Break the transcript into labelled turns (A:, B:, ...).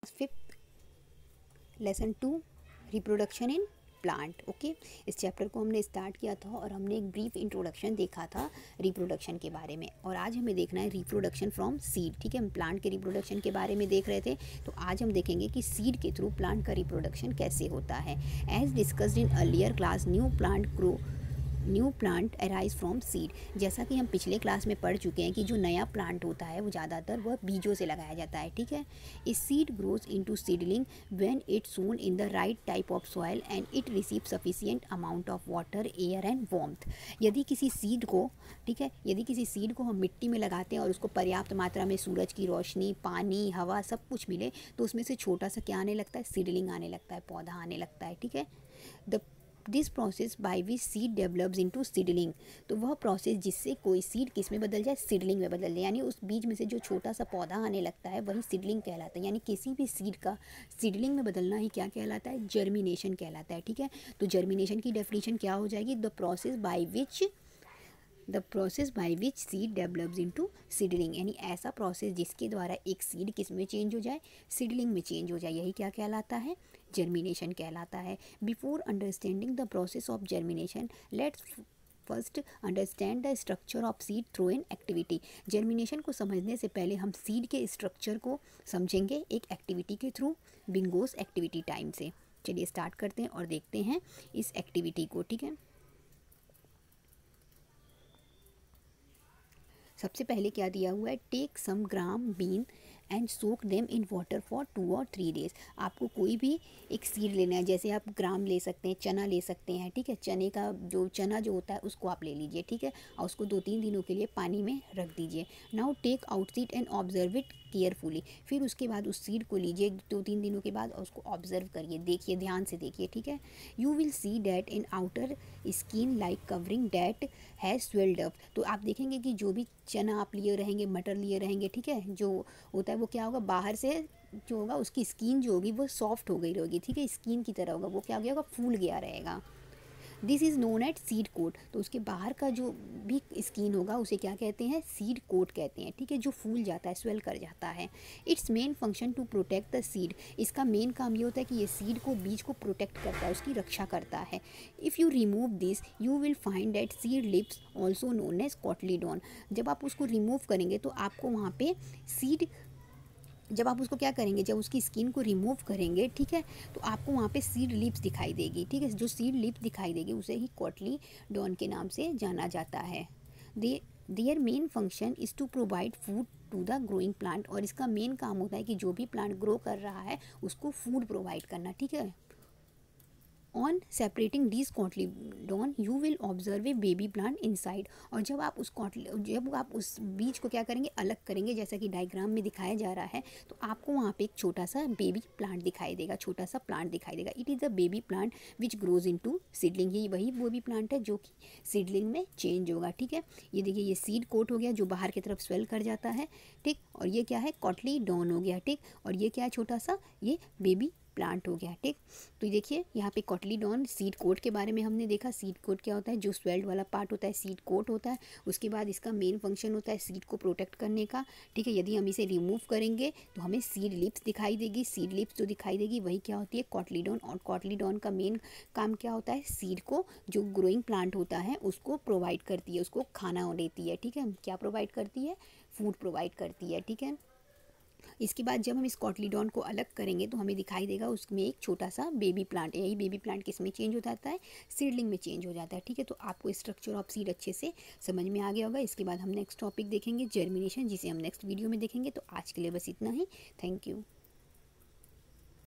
A: Fifth lesson 2 reproduction in plant. Okay, इस chapter को हमने स्टार्ट किया था और हमने एक ब्रीफ इंट्रोडक्शन देखा था रिप्रोडक्शन के बारे में, और आज हमें देखना है रिप्रोडक्शन फ्रॉम सीड। ठीक है, हम प्लांट के रिप्रोडक्शन के बारे में देख रहे थे, तो आज हम देखेंगे कि सीड के थ्रू प्लांट का रिप्रोडक्शन कैसे होता है। As discussed in earlier class, new plant arise from seed. जैसा कि हम पिछले क्लास में पढ़ चुके हैं कि जो नया प्लांट होता है वो ज़्यादातर वह बीजों से लगाया जाता है। ठीक है, इस seed grows into seedling when it sown in the right type of soil and it receive sufficient amount of water, air and warmth. यदि किसी सीड को, ठीक है, यदि किसी सीड को हम मिट्टी में लगाते हैं और उसको पर्याप्त मात्रा में सूरज की रोशनी, पानी, हवा सब कुछ मिले, तो उसमें से छोटा सा क्या आने लगता है, सीडलिंग आने लगता है, पौधा आने लगता है। ठीक है, this process by which seed develops into seedling. तो वह प्रोसेस जिससे कोई सीड किस में बदल जाए, सीडलिंग में बदल जाए, यानी उस बीज में से जो छोटा सा पौधा आने लगता है वही सीडलिंग कहलाता है। यानी किसी भी सीड का सीडलिंग में बदलना ही क्या कहलाता है, जर्मिनेशन कहलाता है। ठीक है, तो जर्मिनेशन की डेफिनेशन क्या हो जाएगी, the process by which seed develops into seedling, यानी ऐसा प्रोसेस जिसके द्वारा एक सीड किस में चेंज हो जाए, सीडलिंग में चेंज हो जाए, यही क्या कहलाता है, जर्मिनेशन कहलाता है। Before understanding the process of germination, let's first understand the structure of seed through an activity. Germination को समझने से पहले हम सीड के स्ट्रक्चर को समझेंगे एक एक्टिविटी के थ्रू, बिंगोस एक्टिविटी टाइम से। चलिए स्टार्ट करते हैं और देखते हैं इस एक्टिविटी को। ठीक है, सबसे पहले क्या दिया हुआ है, take some gram bean and soak them in water for 2 और 3 डेज। आपको कोई भी एक सीड लेना है, जैसे आप ग्राम ले सकते हैं, चना ले सकते हैं। ठीक है, चना जो होता है उसको आप ले लीजिए। ठीक है, और उसको 2-3 दिनों के लिए पानी में रख दीजिए। Now take out seed and observe it carefully. फिर उसके बाद उस सीड को लीजिए 2-3 दिनों के बाद और उसको ऑब्जर्व करिए, देखिए, ध्यान से देखिए। ठीक है, you will see that in outer skin like covering that has swelled up. तो आप देखेंगे कि जो भी चना आप लिए रहेंगे, मटर लिए रहेंगे, ठीक है, जो होता है वो क्या होगा, बाहर से जो होगा उसकी स्किन जो होगी वो सॉफ्ट हो गई रहेगी। ठीक है, स्किन की तरह होगा, वो क्या हो गया होगा, फूल गया रहेगा। This is known at seed coat. तो उसके बाहर का जो भी स्किन होगा उसे क्या कहते हैं, सीड कोट कहते हैं। ठीक है, जो फूल जाता है, स्वेल कर जाता है। It's main function to protect the seed. इसका मेन काम ये होता है कि ये सीड को, बीज को प्रोटेक्ट करता है, उसकी रक्षा करता है। If you remove this you will find that seed lips also known as cotyledon. जब आप उसको रिमूव करेंगे तो आपको वहाँ पे सीड, जब आप उसको क्या करेंगे, जब उसकी स्किन को रिमूव करेंगे, ठीक है, तो आपको वहाँ पे सीड लिप्स दिखाई देगी। ठीक है, जो सीड लिप्स दिखाई देगी उसे ही कॉटलीडॉन के नाम से जाना जाता है। Their main function is to provide food to the growing plant. और इसका मेन काम होता है कि जो भी प्लांट ग्रो कर रहा है उसको फूड प्रोवाइड करना। ठीक है, on separating this cotyledon you will observe a baby plant inside. और जब आप उस बीज को क्या करेंगे, अलग करेंगे, जैसा कि डायग्राम में दिखाया जा रहा है, तो आपको वहाँ पे एक छोटा सा बेबी प्लांट दिखाई देगा, छोटा सा प्लांट दिखाई देगा। It is the baby plant which grows into seedling. ये वही बेबी प्लांट है जो कि सीडलिंग में चेंज होगा। ठीक है, ये देखिए, ये सीड कोट हो गया जो बाहर की तरफ स्वेल कर जाता है। ठीक, और ये क्या है, कॉटलीडॉन हो गया। ठीक, और ये क्या है, छोटा सा ये बेबी प्लांट हो गया। ठीक, तो देखिए यहाँ पे कॉटलीडॉन सीड कोट के बारे में हमने देखा। सीड कोट क्या होता है, जो स्वेल्ड वाला पार्ट होता है सीड कोट होता है। उसके बाद इसका मेन फंक्शन होता है सीड को प्रोटेक्ट करने का। ठीक है, यदि हम इसे रिमूव करेंगे तो हमें सीड लिप्स दिखाई देगी। सीड लिप्स जो दिखाई देगी वही क्या होती है, कॉटलीडॉन। और कॉटलीडॉन का मेन काम क्या होता है, सीड को, जो ग्रोइंग प्लांट होता है उसको प्रोवाइड करती है, उसको खाना देती है। ठीक है, क्या प्रोवाइड करती है, फूड प्रोवाइड करती है। ठीक है, इसके बाद जब हम इस कॉटलीडॉन को अलग करेंगे तो हमें दिखाई देगा उसमें एक छोटा सा बेबी प्लांट है। यही बेबी प्लांट किस में चेंज हो जाता है, सीडलिंग में चेंज हो जाता है। ठीक है, तो आपको स्ट्रक्चर ऑफ सीड अच्छे से समझ में आ गया होगा। इसके बाद हम नेक्स्ट टॉपिक देखेंगे जर्मिनेशन, जिसे हम नेक्स्ट वीडियो में देखेंगे। तो आज के लिए बस इतना ही। Thank you.